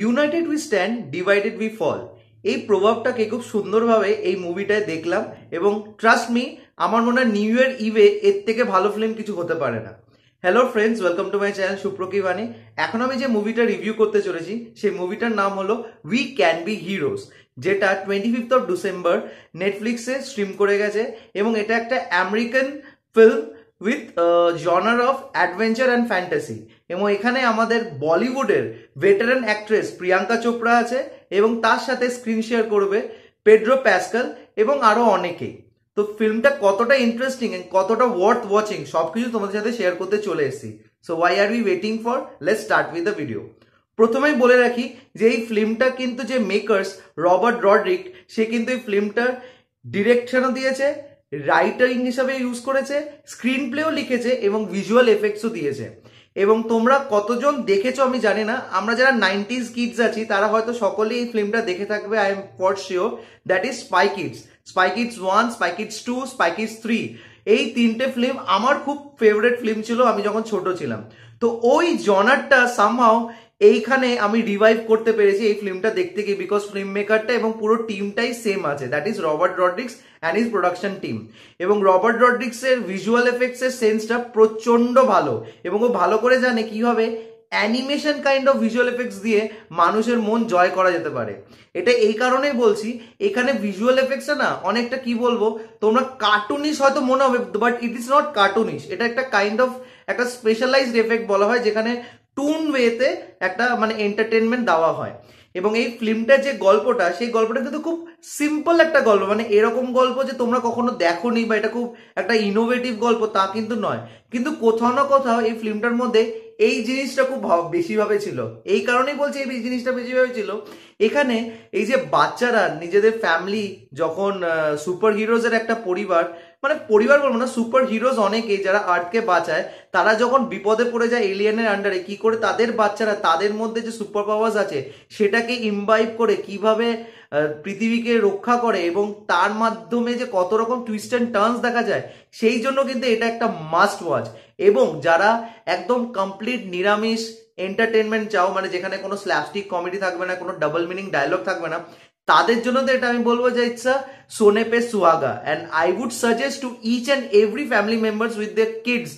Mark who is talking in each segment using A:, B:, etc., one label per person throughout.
A: United we stand, divided we fall. এই প্রভাবটাকে খুব সুন্দরভাবে এই মুভিটায় দেখলাম এবং ট্রাস্ট মি, আমার মনে হয় নিউ ইয়ার ইভে এর থেকে ভালো ফিল্ম কিছু হতে পারে না। Hello friends, welcome to my channel সুপ্রকি বাণী। এখন আমি যে মুভিটা রিভিউ করতে চলেছি সেই মুভিটার নাম হলো উই ক্যান বি হিরোজ, যেটা 25th অফ ডিসেম্বর নেটফ্লিক্সে স্ট্রিম করে গেছে এবং এটা একটা American film with genre of adventure and fantasy. এবং এখানে আমাদের বলিউডের ভেটারান অ্যাক্ট্রেস প্রিয়াঙ্কা চোপড়া আছে এবং তার সাথে স্ক্রিন শেয়ার করবে পেড্রো প্যাসকাল এবং আরো অনেকেই। তো ফিল্মটা কতটা ইন্টারেস্টিং এন্ড কতটা ওয়ার্থ ওয়াচিং সবকিছু তোমাদের সাথে শেয়ার করতে চলে এসেছি। So why are we waiting for, let's start with the video. প্রথমেই বলে রাখি যে এই ফিল্মটা কিন্তু যে মেকার্স রবার্ট রডরিক, সে কিন্তু এই ফিল্মটার ডিরেকশনও দিয়েছে, রাইটারিং হিসাবে ইউজ করেছে, স্ক্রিন প্লেও লিখেছে এবং ভিজুয়াল এফেক্টসও দিয়েছে। এবং তোমরা কতজন দেখেছো আমি জানি না, আমরা যারা 90s কিডস আছি তারা হয়তো সকলেই এই ফিল্মটা দেখে থাকবে। I am for sure that is Spy Kids. Spy Kids 1, Spy Kids 2, Spy Kids 3, এই তিনটে ফিল্ম আমার খুব ফেভারিট ফিল্ম ছিল আমি যখন ছোট ছিলাম। তো ওই জনারটা সামহাও এইখানে আমি রিভাইভ করতে পেরেছি এই ফিল্মটা দেখতে গিয়ে, বিকজ ফিল্ম মেকারটা এবং পুরো টিমটাই সেম আছে, that is Robert Rodriguez and his production team. এবং রবার্ট রডরিক্স এর ভিজুয়াল এফেক্টস এর সেন্সটা প্রচন্ড ভালো এবং ও ভালো করে জানে কিভাবে animation kind of visual effects দিয়ে মানুষের মন জয় করা যেতে পারে। এটা এই কারণেই বলছি, এখানে ভিজুয়াল এফেক্টসটা না অনেকটা কি বলবো, তোমরা কার্টুনিশ হয়তো মনে হবে, but it is not cartoonish. এটা একটা কাইন্ড অফ একটা স্পেশালাইজড এফেক্ট বলা হয়, যেখানে টুন ওয়েতে একটা মানে এন্টারটেনমেন্ট দেওয়া হয়। এবং এই ফিল্মটার যে গল্পটা, সেই গল্পটা কিন্তু খুব সিম্পল একটা গল্প, মানে এরকম গল্প যে তোমরা কখনো দেখোনি বা এটা খুব একটা ইনোভেটিভ গল্প তা কিন্তু নয়। কিন্তু কোথাও না কোথাও এই ফিল্মটার মধ্যে এই জিনিসটা খুব বেশিভাবে ছিল। এই কারণেই বলছি এই জিনিসটা বেশিভাবে ছিল। এখানে এই যে বাচ্চারা নিজেদের ফ্যামিলি যখন সুপার হিরোজের একটা পরিবার, মানে পরিবার বলবো না, সুপার হিরোজ অনেকেই যারা আর্থকে বাঁচায়, তারা যখন বিপদে পড়ে যায় এলিয়েনের আন্ডারে, কি করে তাদের বাচ্চারা তাদের মধ্যে যে সুপার পাওয়ার্স আছে সেটাকে ইমবাইব করে কিভাবে পৃথিবীকে রক্ষা করে এবং তার মাধ্যমে যে কত রকম টুইস্ট অ্যান্ড টার্নস দেখা যায়, সেই জন্য কিন্তু এটা একটা মাস্ট ওয়াচ। এবং যারা একদম কমপ্লিট নিরামিষ এন্টারটেনমেন্ট চাও, মানে যেখানে কোনো স্ল্যাপস্টিক কমেডি থাকবে না, কোনো ডাবল মিনিং ডায়লগ থাকবে না, তাদের জন্য তো এটা আমি বলবো যে ইটস আ সোনে পে সুহাগা। And I would suggest to each and every family members with their kids,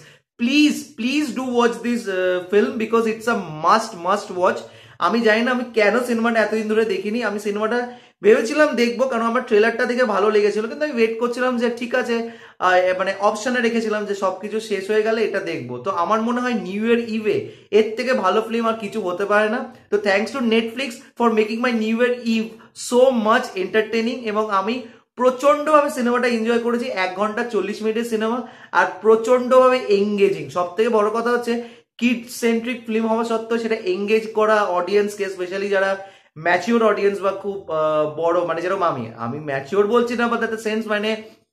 A: please do watch this film because it's a must watch. আমি জানি না আমি কেন সিনেমাটা এতদিন ধরে দেখিনি। আমি সিনেমাটা ভেবেছিলাম দেখবো কারণ আমার ট্রেলারটা দেখে ভালো লেগেছিল, কিন্তু আমি ওয়েট করছিলাম যে ঠিক আছে, মানে অপশনে রেখেছিলাম যে সবকিছু শেষ হয়ে গেলে এটা দেখবো। তো আমার মনে হয় নিউ ইয়ার ইভে এর থেকে ভালো ফিল্ম আর কিছু হতে পারে না। তো thanks to Netflix for making my new year eve so much entertaining. এবং আমি প্রচন্ডভাবে সিনেমাটা এনজয় করেছি। 1 ঘন্টা 40 মিনিটের সিনেমা আর প্রচন্ডভাবে এঙ্গেজিং। সব থেকে বড় কথা হচ্ছে কিড সেন্ট্রিক ফিল্ম হওয়া সত্ত্বেও সেটা এঙ্গেজ করা অডিয়েন্সকে, স্পেশালি যারা ম্যাচিওর অডিয়েন্স বা খুব বড়, মানে যেরকম আমি ম্যাচিওর বলছি না, বাট দ্যাট সেন্স মানে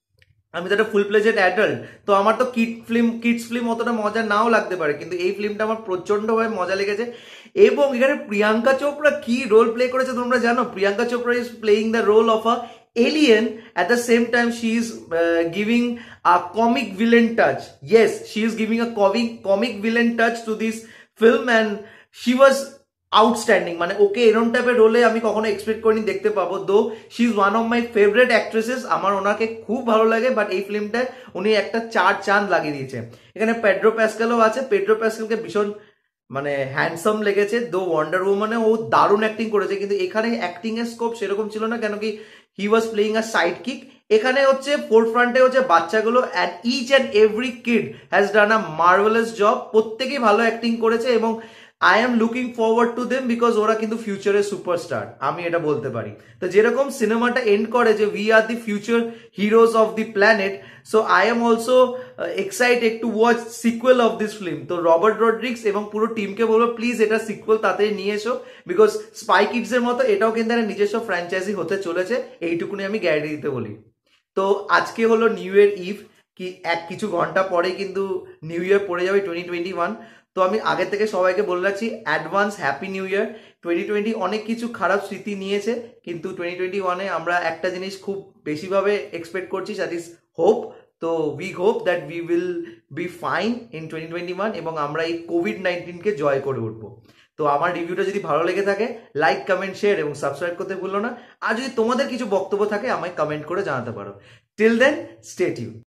A: আমি তো একটা ফুল প্লেজেড অ্যাডাল্ট, তো আমার তো কিডস ফিল্ম অতটা মজা নাও লাগতে পারে, কিন্তু এই ফিল্মটা আমার প্রচন্ডভাবে মজা লেগেছে। এবং এখানে প্রিয়াঙ্কা চোপড়া কি রোল প্লে করেছে তোমরা জানো? Priyanka Chopra is playing the role of a alien. At the same time she is giving a comic villain touch. Yes, she is giving a comic villain touch to this film and she was outstanding. মানে okay এরকম টাইপের রোলে আমি কখনো expect করিনি দেখতে পাবো। Though she is one of my favourite actresses, আমার ওনাকে খুব ভালো লাগে, বাট এই ফিল্মটায় উনি একটা 4 চাঁদ লাগিয়ে দিয়েছে। এখানে পেড্রো প্যাসকালও আছে। পেড্রো প্যাসকালকে ভীষণ মানে হ্যান্ডসাম লেগেছে, দো ওয়ান্ডার ওম্যানে ও দারুণ অ্যাক্টিং করেছে, কিন্তু এখানে অ্যাক্টিং এর স্কোপ সেরকম ছিল না, কেন কি he was playing a sidekick. এখানে হচ্ছে ফোর ফ্রন্টে হচ্ছে বাচ্চাগুলো, and each and every kid has done a marvellous job. প্রত্যেকেই ভালো অ্যাক্টিং করেছে এবং I am looking forward to them because ওরা কিন্তু ফিউচারের সুপারস্টার, আমি এটা বলতে পারি। তো যেরকম সিনেমাটা এন্ড করে যে we are the future heroes of the planet, so I am also excited to watch sequel of this film. তো রবার্ট রডরিক্স এবং পুরো টিমকে বলবো প্লিজ এটা সিকুয়েল তাড়াতাড়ি নিয়ে এসো, বিকজ স্পাই কিডস এর মতো এটাও কিন্তু একটা নিজস্ব ফ্র্যাঞ্চাইজি হতে চলেছে, এইটুকুনি আমি গ্যারান্টি দিতে বলি। তো আজকে হলো নিউ ইয়ার ইভ, কি কিছু ঘন্টা পরে কিন্তু নিউ ইয়ার পড়ে যাবে 2021। তো আমি আগে থেকে সবাইকে বলে রাখছি অ্যাডভান্স হ্যাপি নিউ ইয়ার। 2020 অনেক কিছু খারাপ স্মৃতি নিয়েছে, কিন্তু 2021-এ আমরা একটা জিনিস খুব বেশিভাবে এক্সপেক্ট করছি, দ্যাট ইজ হোপ। তো we hope that we will be fine in 2021 এবং আমরা এই কোভিড-19কে জয় করে উঠবো। তো আমার রিভিউটা যদি ভালো লেগে থাকে লাইক কমেন্ট শেয়ার এবং সাবস্ক্রাইব করতে ভুলো না। আর যদি তোমাদের কিছু বক্তব্য থাকে আমায় কমেন্ট করে জানাতে পারো। Till then stay tune.